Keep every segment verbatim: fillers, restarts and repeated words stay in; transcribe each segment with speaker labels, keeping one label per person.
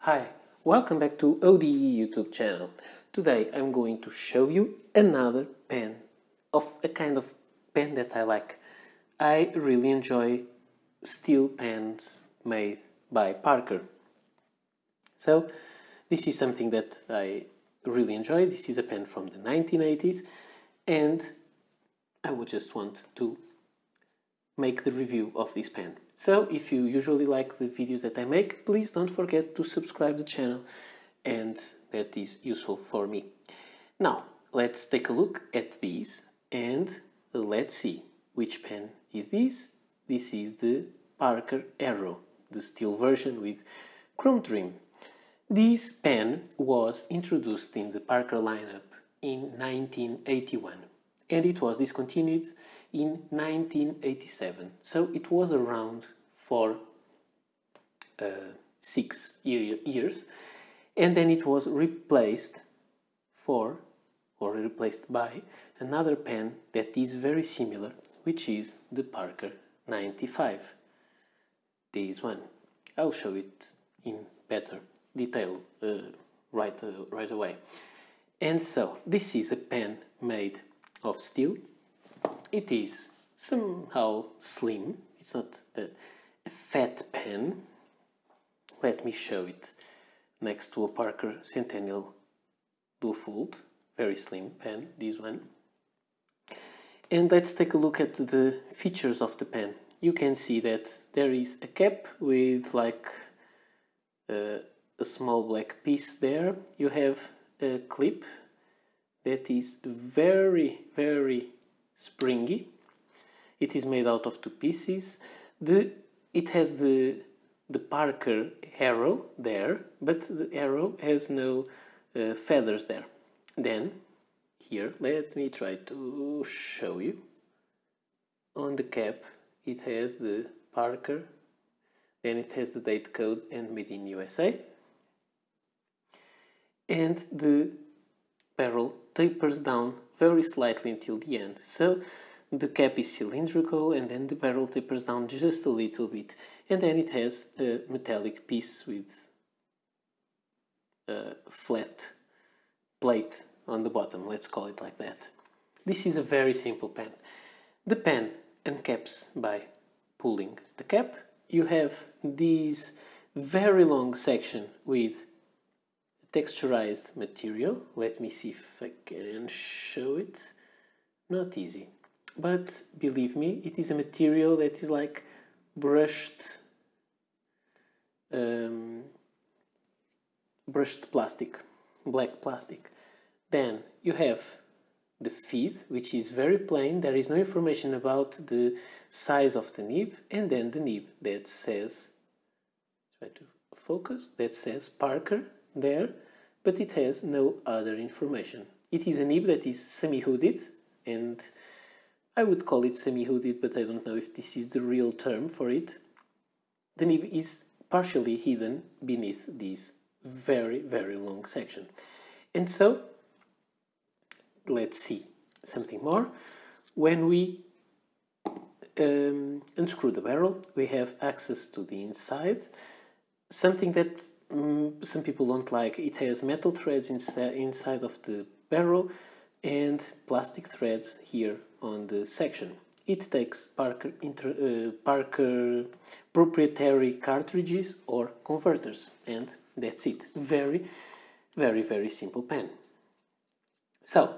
Speaker 1: Hi, welcome back to O D E YouTube channel. Today I'm going to show you another pen of a kind of pen that I like. I really enjoy steel pens made by Parker. So this is something that I really enjoy. This is a pen from the nineteen eighties and I would just want to make the review of this pen. So if you usually like the videos that I make, please don't forget to subscribe the channel, and that is useful for me. Now let's take a look at these and let's see which pen is this. This is the Parker Aero, the steel version with chrome trim. This pen was introduced in the Parker lineup in nineteen eighty-one and it was discontinued in nineteen eighty-seven, so it was around for uh, six year, years, and then it was replaced for or replaced by another pen that is very similar, which is the Parker ninety-five. This one, I'll show it in better detail uh, right uh, right away. And so this is a pen made of steel. It is somehow slim. It's not a, a fat pen. Let me show it next to a Parker Centennial Dual-Fold. Very slim pen, this one. And let's take a look at the features of the pen. You can see that there is a cap with like uh, a small black piece there. You have a clip that is very, very springy. It is made out of two pieces. The it has the the Parker Aero there, but the Aero has no uh, feathers there. Then here, let me try to show you. On the cap, it has the Parker. Then it has the date code and made in U S A. And the barrel tapers down very slightly until the end. So the cap is cylindrical and then the barrel tapers down just a little bit. And then it has a metallic piece with a flat plate on the bottom, let's call it like that. This is a very simple pen. The pen uncaps by pulling the cap. You have this very long section with texturized material. Let me see if I can show it. Not easy, but believe me, it is a material that is like brushed um, brushed plastic, black plastic. Then you have the feed, which is very plain. There is no information about the size of the nib, and then the nib that says, try to focus, that says Parker there, but it has no other information. It is a nib that is semi-hooded, and I would call it semi-hooded, but I don't know if this is the real term for it. The nib is partially hidden beneath this very, very long section. And so, let's see something more. When we um, unscrew the barrel, we have access to the inside. Something that um, some people don't like, it has metal threads inside, inside of the barrel and plastic threads here on the section. It takes Parker, inter, uh, Parker proprietary cartridges or converters, and that's it. Very, very, very simple pen. So,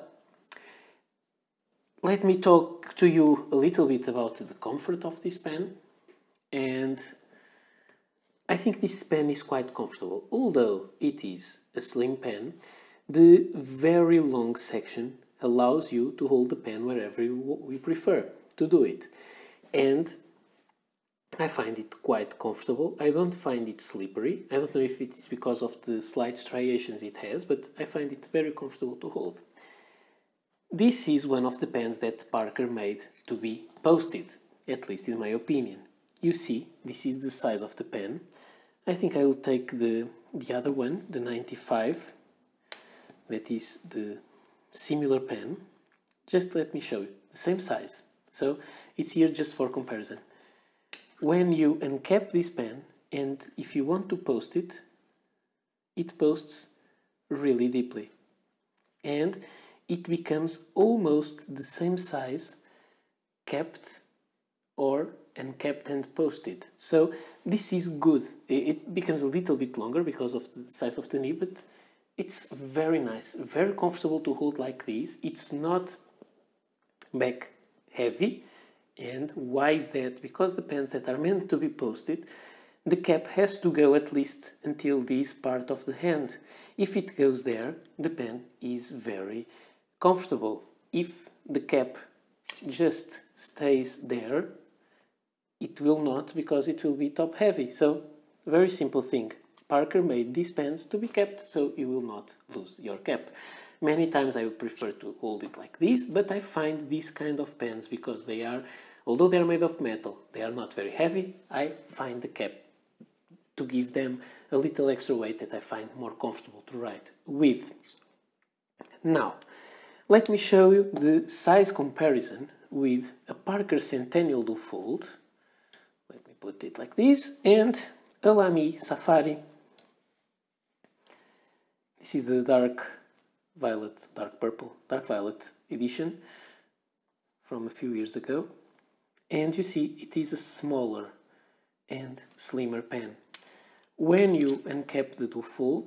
Speaker 1: let me talk to you a little bit about the comfort of this pen, and I think this pen is quite comfortable. Although it is a slim pen, the very long section allows you to hold the pen wherever you, we prefer to do it. And I find it quite comfortable. I don't find it slippery. I don't know if it is because of the slight striations it has, but I find it very comfortable to hold. This is one of the pens that Parker made to be posted, at least in my opinion. You see, this is the size of the pen. I think I will take the, the other one, the ninety-five, that is the similar pen. Just let me show you, the same size. So it's here just for comparison. When you uncap this pen, and if you want to post it, it posts really deeply. And it becomes almost the same size kept or unkept and posted. So this is good. It becomes a little bit longer because of the size of the nib, but it's very nice, very comfortable to hold like this. It's not back heavy. And why is that? Because the pens that are meant to be posted, the cap has to go at least until this part of the hand. If it goes there, the pen is very comfortable. If the cap just stays there, it will not, because it will be top heavy. So, very simple thing. Parker made these pens to be kept, so you will not lose your cap. Many times I would prefer to hold it like this, but I find these kind of pens, because they are, although they are made of metal, they are not very heavy, I find the cap to give them a little extra weight that I find more comfortable to write with. Now, let me show you the size comparison with a Parker Centennial Dual Fold. Let me put it like this, and a Lamy Safari. This is the dark violet, dark purple, dark violet edition from a few years ago. And you see, it is a smaller and slimmer pen. When you uncap the Dual Fold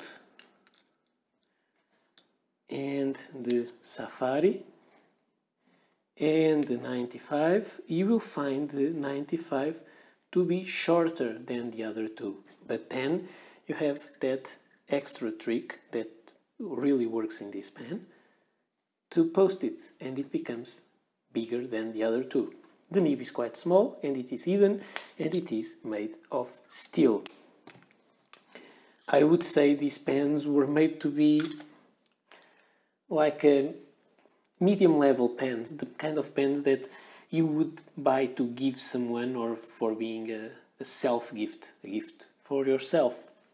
Speaker 1: and the Safari and the ninety-five, you will find the ninety-five to be shorter than the other two. But then you have that extra trick that really works in this pen to post it, and it becomes bigger than the other two. The nib is quite small, and it is hidden, and it is made of steel. I would say these pens were made to be like a medium level pens, the kind of pens that you would buy to give someone, or for being a, a self gift, a gift for yourself.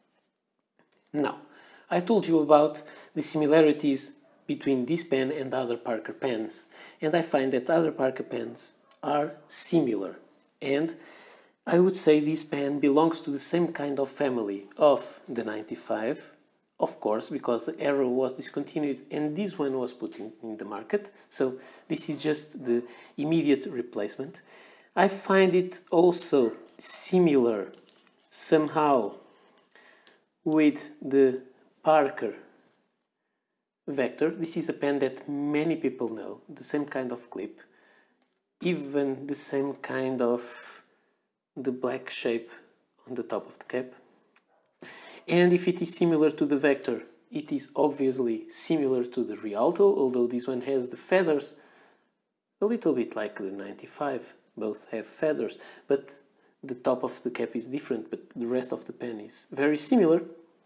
Speaker 1: Now, I told you about the similarities between this pen and other Parker pens, and I find that other Parker pens are similar, and I would say this pen belongs to the same kind of family of the ninety-five, of course, because the Arrow was discontinued and this one was put in, in the market, so this is just the immediate replacement. I find it also similar somehow with the Parker Vector. This is a pen that many people know, the same kind of clip, even the same kind of the black shape on the top of the cap. And if it is similar to the Vector, it is obviously similar to the Rialto, although this one has the feathers a little bit like the ninety-five. Both have feathers, but the top of the cap is different, but the rest of the pen is very similar.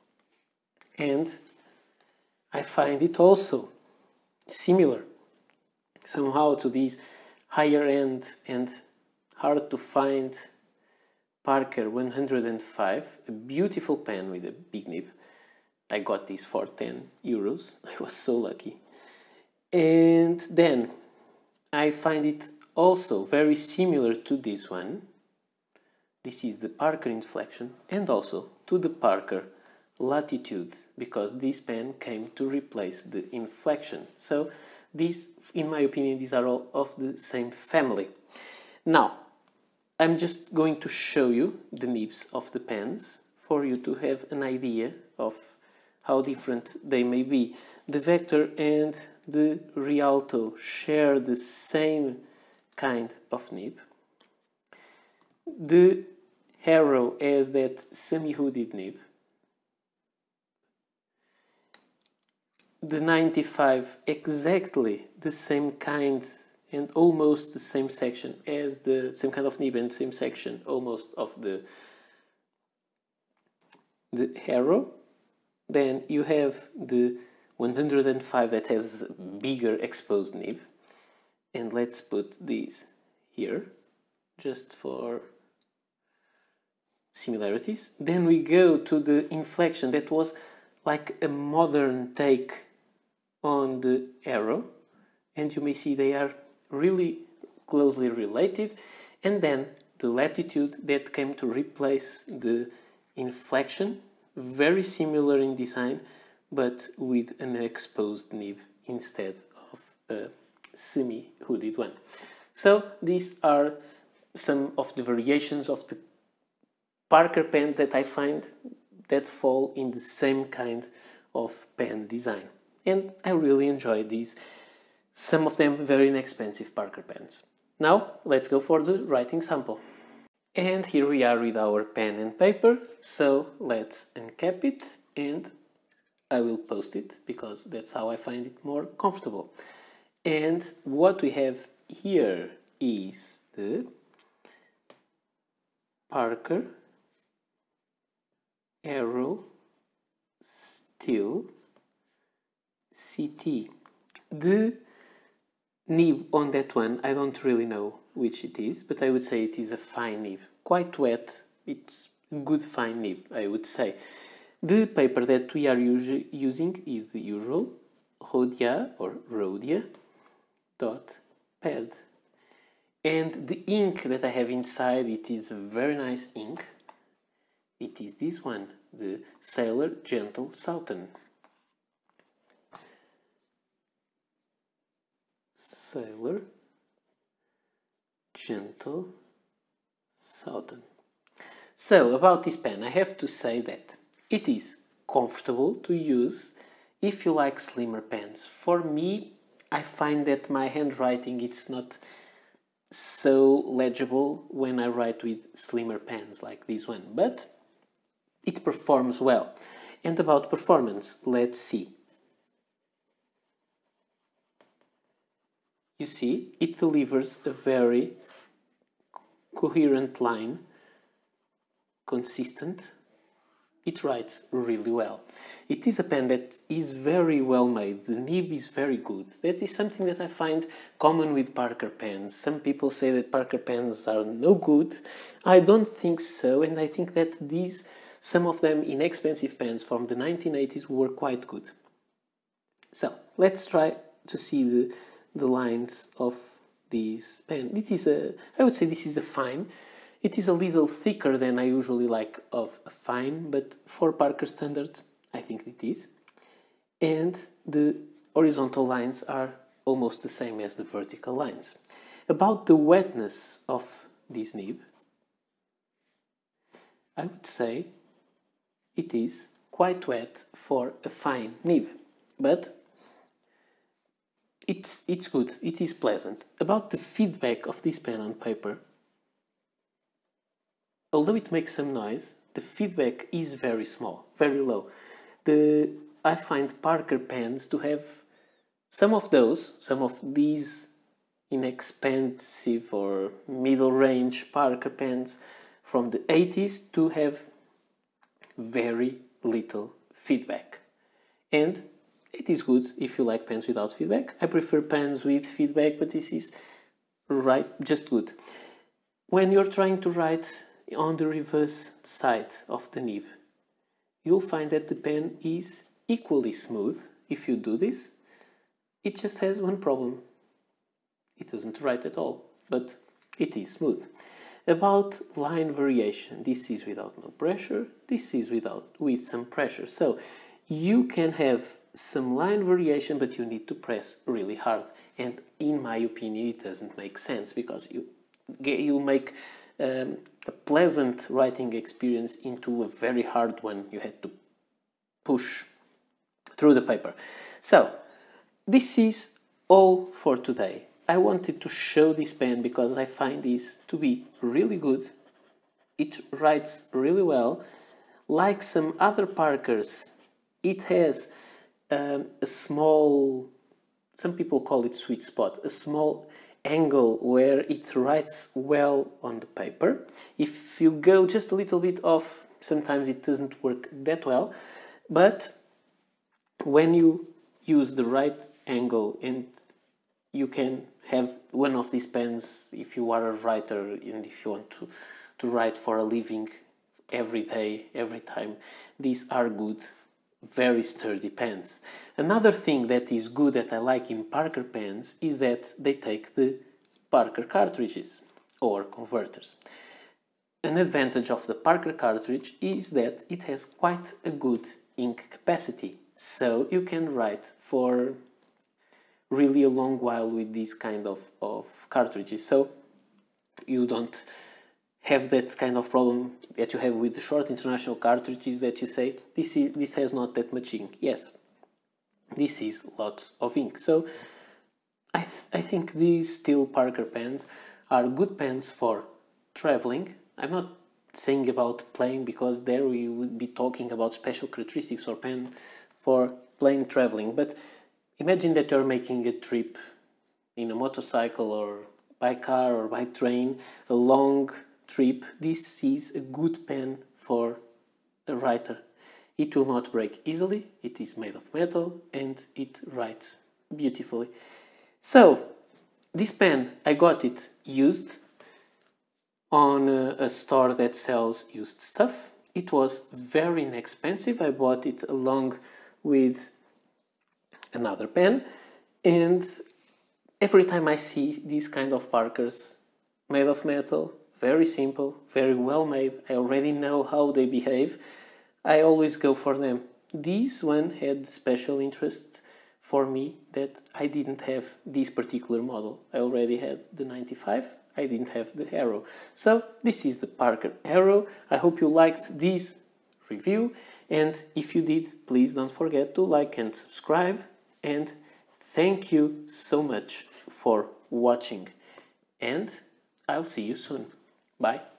Speaker 1: And I find it also similar somehow to these higher end and hard to find Parker one hundred five, a beautiful pen with a big nib. I got this for ten euros. I was so lucky. And then I find it also very similar to this one. This is the Parker Inflection, and also to the Parker Latitude, because this pen came to replace the Inflection. So these, in my opinion, these are all of the same family. Now, I'm just going to show you the nibs of the pens for you to have an idea of how different they may be. The Vector and the Rialto share the same kind of nib. The Arrow has that semi-hooded nib. The ninety-five exactly the same kind and almost the same section as the same kind of nib and same section almost of the the Arrow. Then you have the one hundred five that has bigger exposed nib, and let's put these here just for similarities. Then we go to the Inflection that was like a modern take on the Arrow, and you may see they are really closely related. And then the Latitude that came to replace the Inflection, very similar in design, but with an exposed nib instead of a semi-hooded one. So these are some of the variations of the Parker pens that I find that fall in the same kind of pen design. And I really enjoy these, some of them very inexpensive Parker pens. Now let's go for the writing sample. And here we are with our pen and paper, so let's uncap it and I will post it because that's how I find it more comfortable. And what we have here is the Parker Aero Steel C T. The nib on that one, I don't really know which it is, but I would say it is a fine nib. Quite wet, it's a good fine nib, I would say. The paper that we are using is the usual Rhodia or Rhodia dot pad. And the ink that I have inside, it is a very nice ink. It is this one, the Sailor Gentle Southern. Sailor Gentle Southern. So, about this pen, I have to say that it is comfortable to use if you like slimmer pens. For me, I find that my handwriting it's not so legible when I write with slimmer pens like this one, but it performs well. And about performance, let's see. You see, it delivers a very coherent line, consistent. It writes really well. It is a pen that is very well made. The nib is very good. That is something that I find common with Parker pens. Some people say that Parker pens are no good. I don't think so, and I think that these, some of them inexpensive pens from the nineteen eighties were quite good. So, let's try to see the the lines of this pen. This is a, I would say this is a fine. It is a little thicker than I usually like of a fine, but for Parker standards, I think it is. And the horizontal lines are almost the same as the vertical lines. About the wetness of this nib, I would say it is quite wet for a fine nib, but It's, it's good, it is pleasant. About the feedback of this pen on paper, although it makes some noise, the feedback is very small, very low. The, I find Parker pens to have some of those, some of these inexpensive or middle range Parker pens from the eighties to have very little feedback. And it is good if you like pens without feedback. I prefer pens with feedback, but this is right, just good. When you're trying to write on the reverse side of the nib, you'll find that the pen is equally smooth if you do this. It just has one problem. It doesn't write at all, but it is smooth. About line variation, this is without no pressure, this is without with some pressure. So you can have some line variation, but you need to press really hard. And in my opinion, it doesn't make sense because you you make um, a pleasant writing experience into a very hard one. You had to push through the paper. So this is all for today. I wanted to show this pen because I find this to be really good. It writes really well. Like some other Parkers, it has um, a small, some people call it sweet spot, a small angle where it writes well on the paper. If you go just a little bit off, sometimes it doesn't work that well. But when you use the right angle, and you can have one of these pens if you are a writer and if you want to, to write for a living every day, every time, these are good, very sturdy pens. Another thing that is good that I like in Parker pens is that they take the Parker cartridges or converters. an advantage of the Parker cartridge is that it has quite a good ink capacity, so you can write for really a long while with this kind of, of cartridges, so you don't have that kind of problem that you have with the short international cartridges that you say this is this has not that much ink. Yes, this is lots of ink. So I, th I think these Stihl Parker pens are good pens for traveling. I'm not saying about playing, because there we would be talking about special characteristics or pen for plain traveling, but imagine that you're making a trip in a motorcycle or by car or by train, a long trip. This is a good pen for a writer. It will not break easily, it is made of metal, and it writes beautifully. So, this pen, I got it used on a, a store that sells used stuff. It was very inexpensive. I bought it along with another pen, and every time I see these kind of Parkers made of metal, very simple, very well made, I already know how they behave, I always go for them. This one had special interest for me that I didn't have this particular model. I already had the ninety-five, I didn't have the Aero. So this is the Parker Aero. I hope you liked this review, and if you did, please don't forget to like and subscribe, and thank you so much for watching, and I'll see you soon. Bye.